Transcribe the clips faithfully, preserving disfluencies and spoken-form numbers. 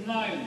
Nine.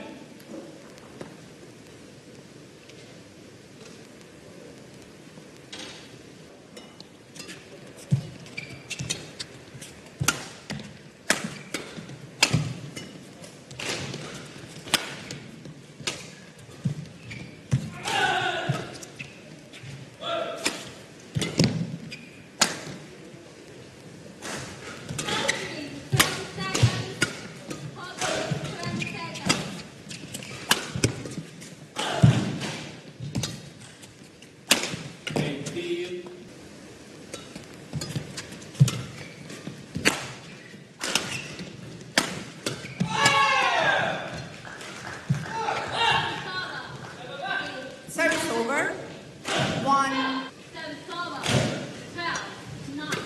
Service over. One. Service over. Twelve. Nine.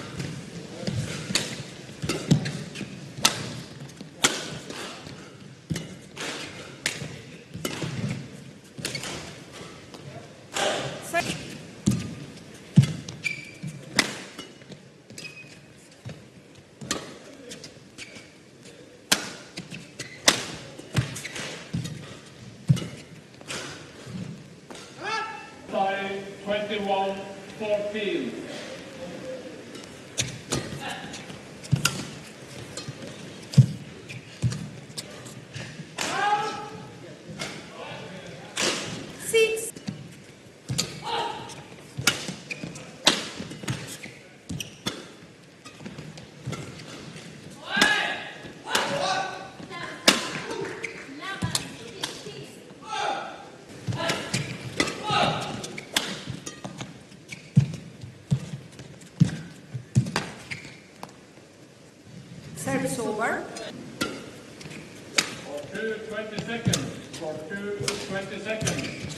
Ser- By twenty-one fourteen. Six. Service over. For two twenty seconds. For two twenty seconds.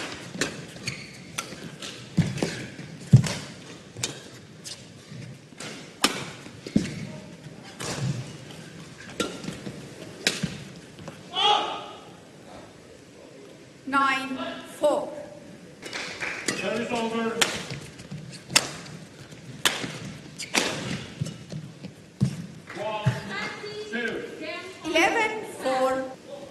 Nine. Four. Service over. One, two. Eleven. Four.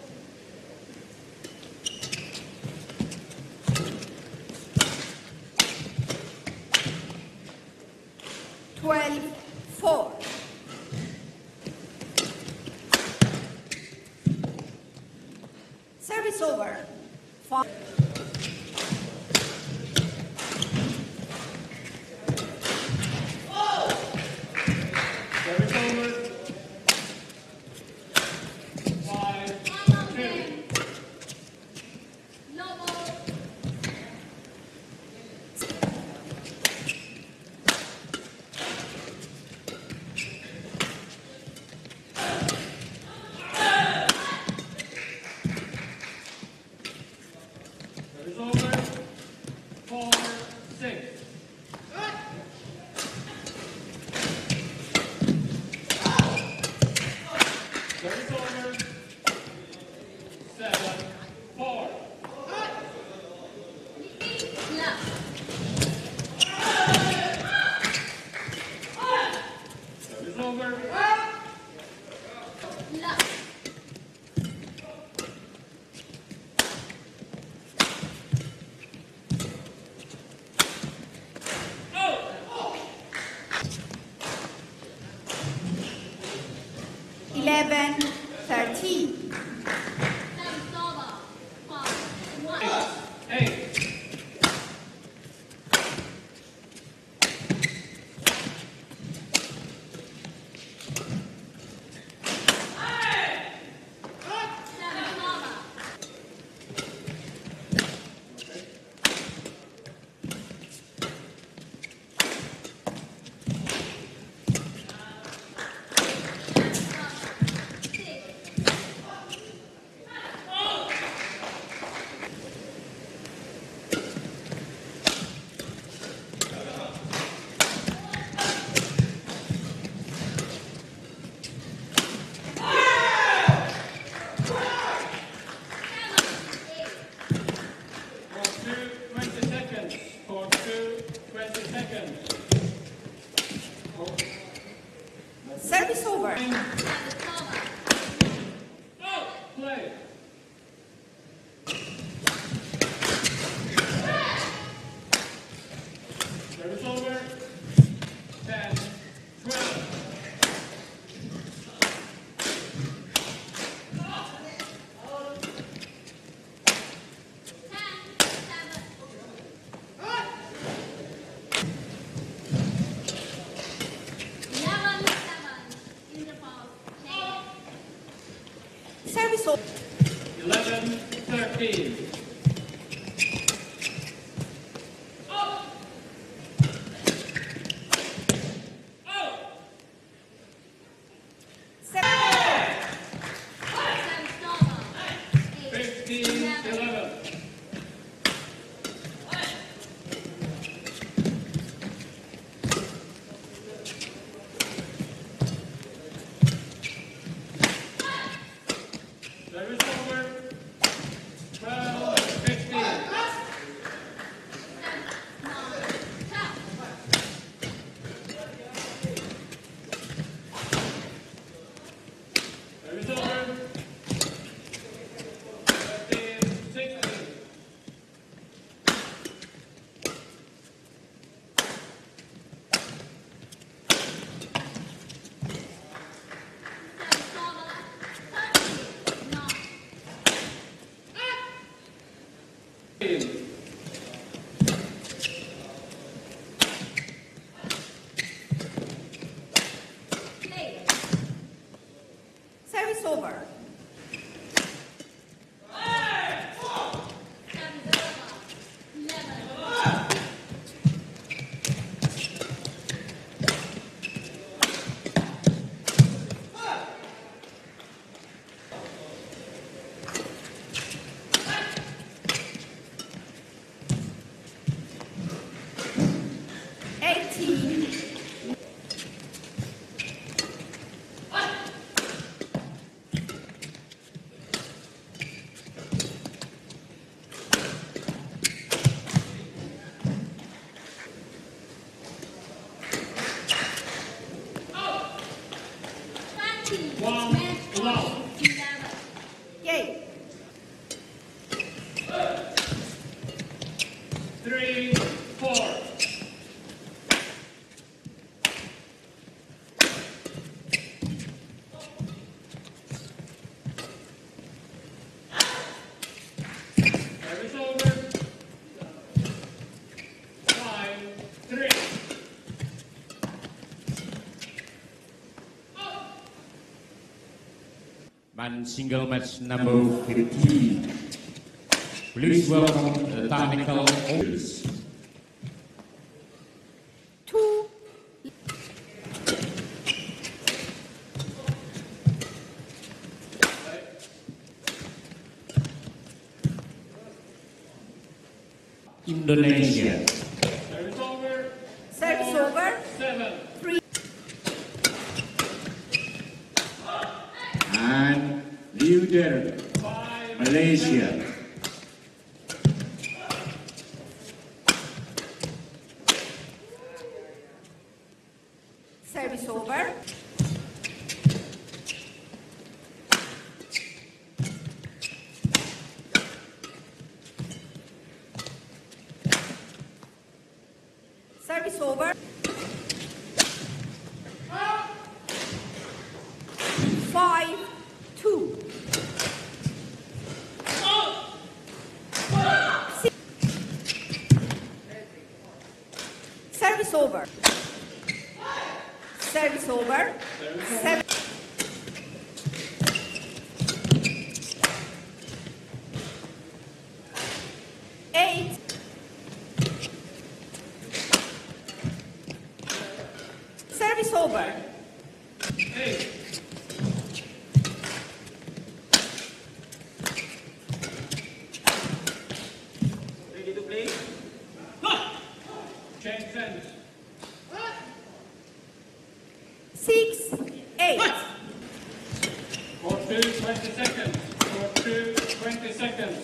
Twelve. Four. Service over. Five. Service over. Five, two. Service over. eleven thirteen. Seven Sava. Eight. fifteen eleven. Service over. twelve fifteen. Service over. fifteen sixteen. Seven Sava. Thirteen. Nine. Eight. Service over. Seven Sava. Eleven. Eighteen. Twenty. One. Match Love. point. Eleven. Yay. Three four. Service over. Five three. Man single match number fifteen. Please welcome the technical officers. Two. Indonesia. Service over. Service Four, over. Seven. Three. And leader, Five. Malaysia. Service over. Service over. Five, two. Six. Service over. Service over. Seven. Eight. Service over. Eight. Ready to play? Change sense. Six, eight. For two twenty seconds. For two twenty seconds.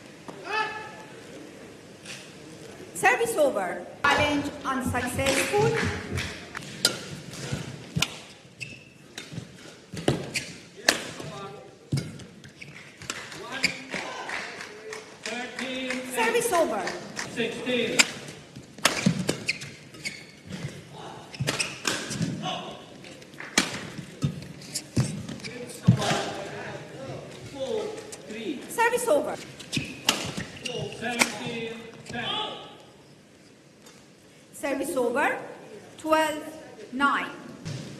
Service over. Challenge unsuccessful. Thirteen. Service over. Sixteen. Four, three. Service over. Seventeen. Ten. Service over. Twelve, nine.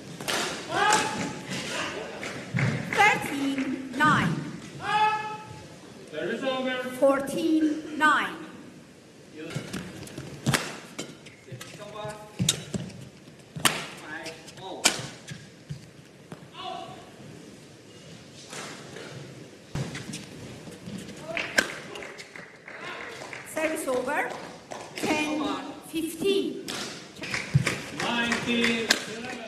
Thirteen, nine. fourteen nine. Silva. Five all. Service over. ten fifteen. nineteen eleven.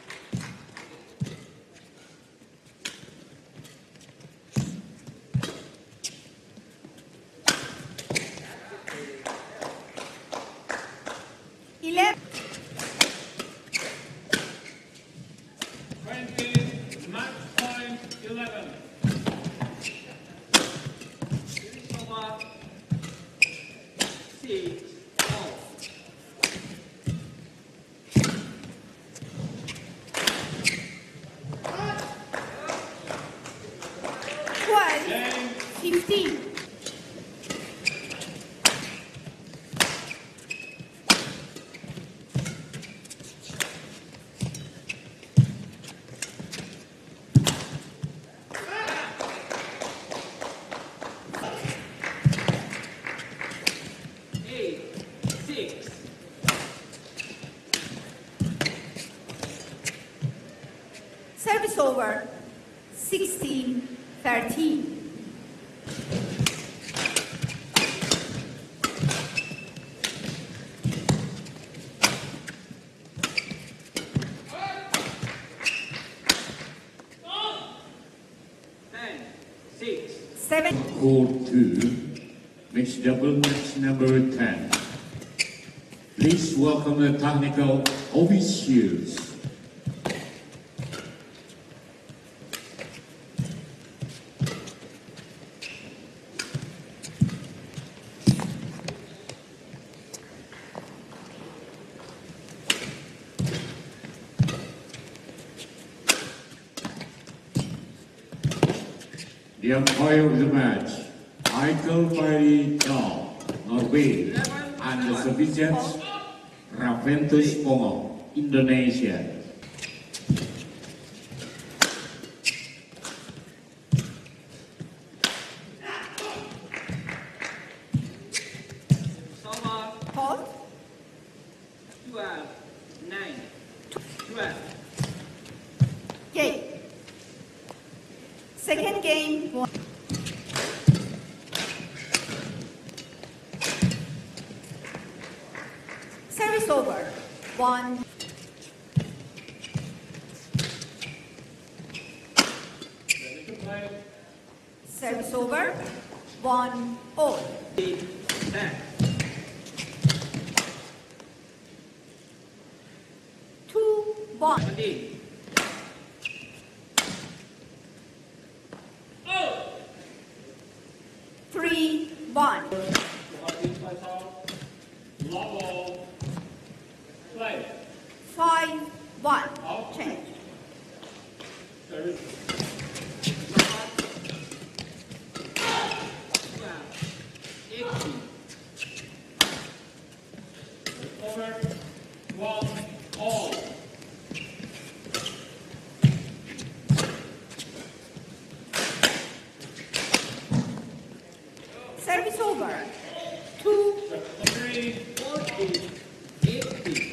eleven. twenty, match point eleven. Silva. Six all. twelve Game fifteen. Eight. Six. Service over. sixteen thirteen. Ten. Six. seven. Court two, mixed double match number ten. Please welcome the technical officials. The umpire of the match, Michael Fari Dahl, Norway, and the subjects, Raventus Pongo, Indonesia. Silva. Hold. Twelve. Nine. Twelve. Game. Second game. One. Service over. One. ready to play. Service over. One all. Eight. Ten. Two one. Seventeen. Three one. Parties by out. Love ball. Play. Five one. Out. Change. Service. Twelve. Eighteen. Over. One. All. Service over. Two Three. Fourteen. Eighteen.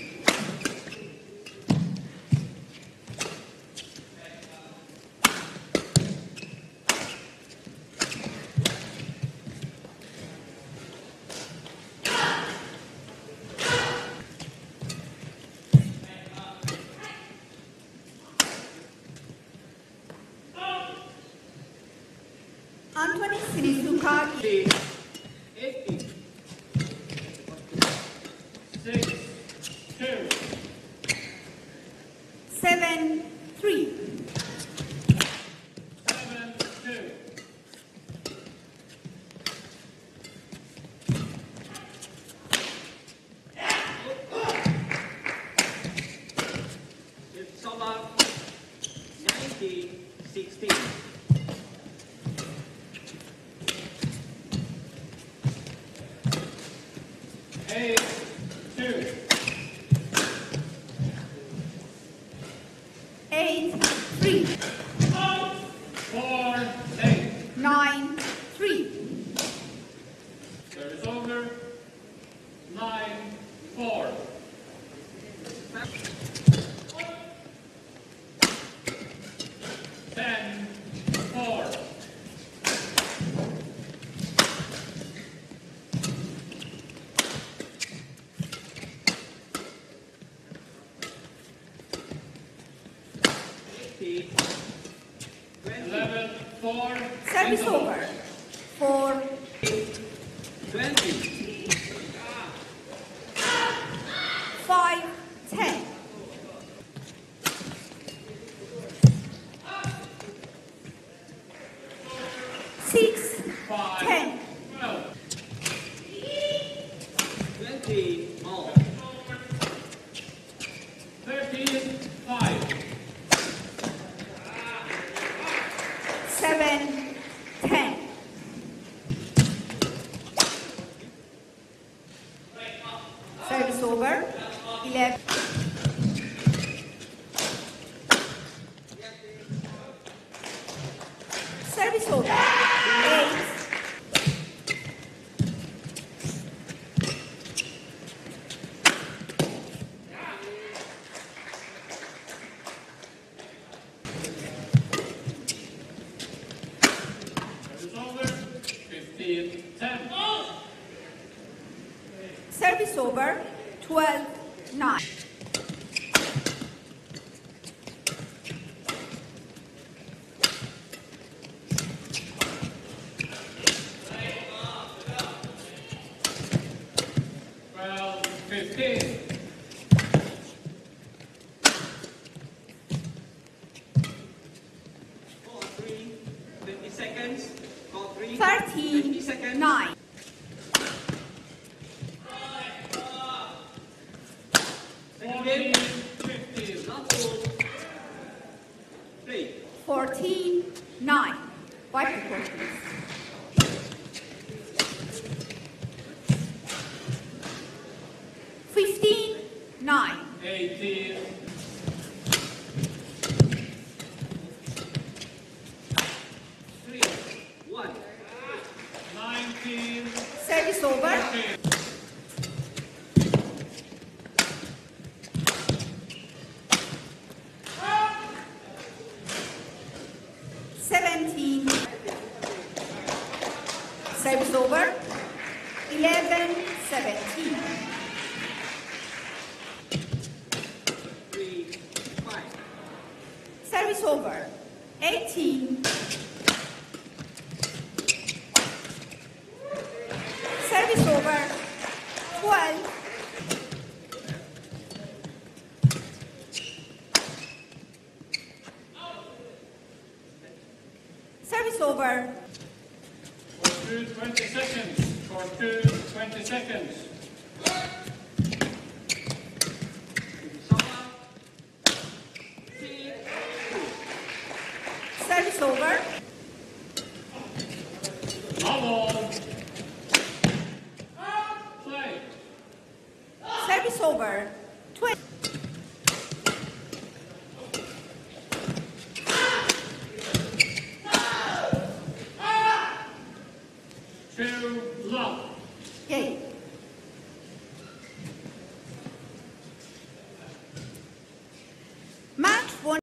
Anthony Sinisuka. Three. Eighteen. Six. Two. Seven three. Seven. Two. Silva. Nineteen. Sixteen. Eight. Two. Eight three. Four. Eight. Nine three. six, five, ten. twelve. twenty, all. thirteen, five. Seven, ten. Service over. Eleven. Service over. Eight. Service over. fifteen, ten. Service over. Twelve, nine. twelve, fifteen. Call three, twenty seconds. Call three, Thirteen, twenty seconds. nine. Second fourteen, game. fifteen. Not full. Play. Fourteen, nine. Wipe the court, please. Fifteen, nine. eighteen, Three, one. nineteen, Service over. fifteen. Seventeen. Service over. Eleven, seventeen. Three, five. Service over. Eighteen. Service over. Twelve. Service over. For two, twenty seconds. For two, twenty seconds. Soma. Six, Service over. Bubble. Play. Service over. Twenty.